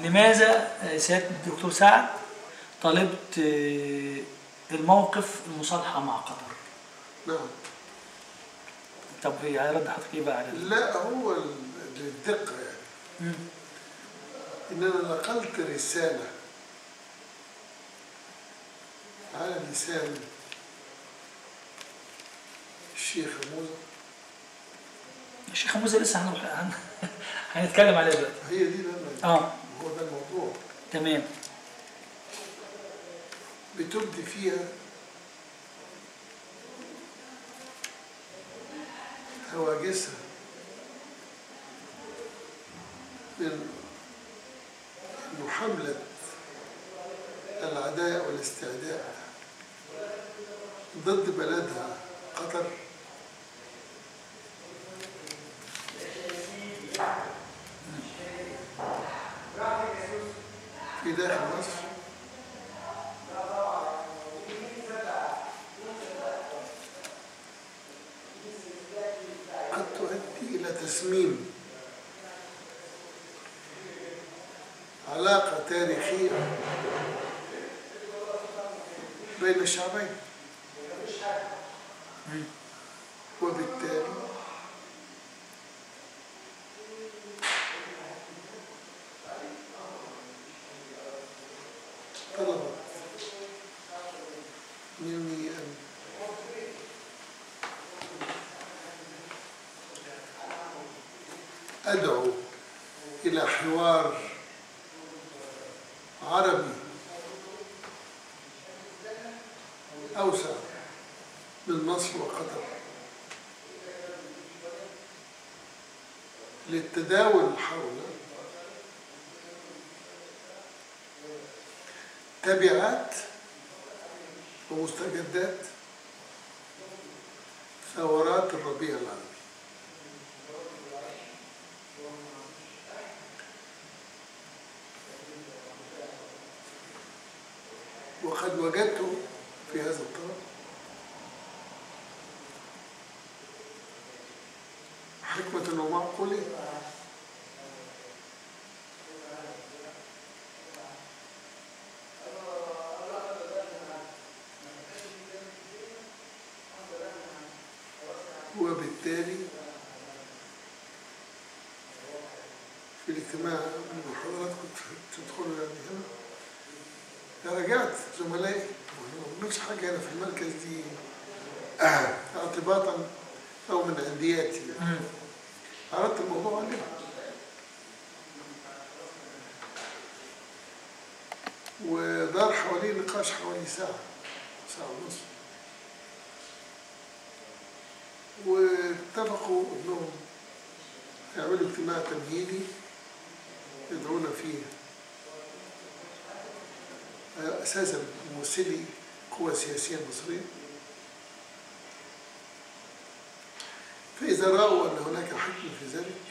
لماذا سيادة الدكتور سعد طالبت الموقف المصالحة مع قطر؟ نعم. طب هيرد حضرتك ايه بقى على لا، هو للدقة يعني. إن أنا نقلت رسالة على لسان الشيخ موسى. الشيخ موسى لسه هنتكلم عليه دلوقتي. هي دي لما هو ده الموضوع. تمام. بتبدي فيها هواجسها من حملة العداء والاستعداء ضد بلدها قطر في داخل مصر، قد تؤدي إلى تسميم علاقة تاريخية بين الشعبين، وبالتالي طلبت مني أن أدعو إلى حوار عربي أوسع من مصر وقطر للتداول حول تبعات ومستجدات ثورات الربيع العربي. وقد وجدت في هذا الطرف حكمة ومعقولة. وبالتالي في الاجتماع من حضراتكم تدخلوا يعني هنا، رجعت زملائي ما بعملش حاجة هنا في المركز دي اعتباطا أو من عندياتي يعني. عرضت الموضوع عليهم ودار حواليه نقاش حوالي ساعة ونص، واتفقوا انهم يعملوا اجتماع تمهيدي يدعون فيه اساسا ممثلي قوى سياسيه مصريه، فاذا راوا ان هناك حكمه في ذلك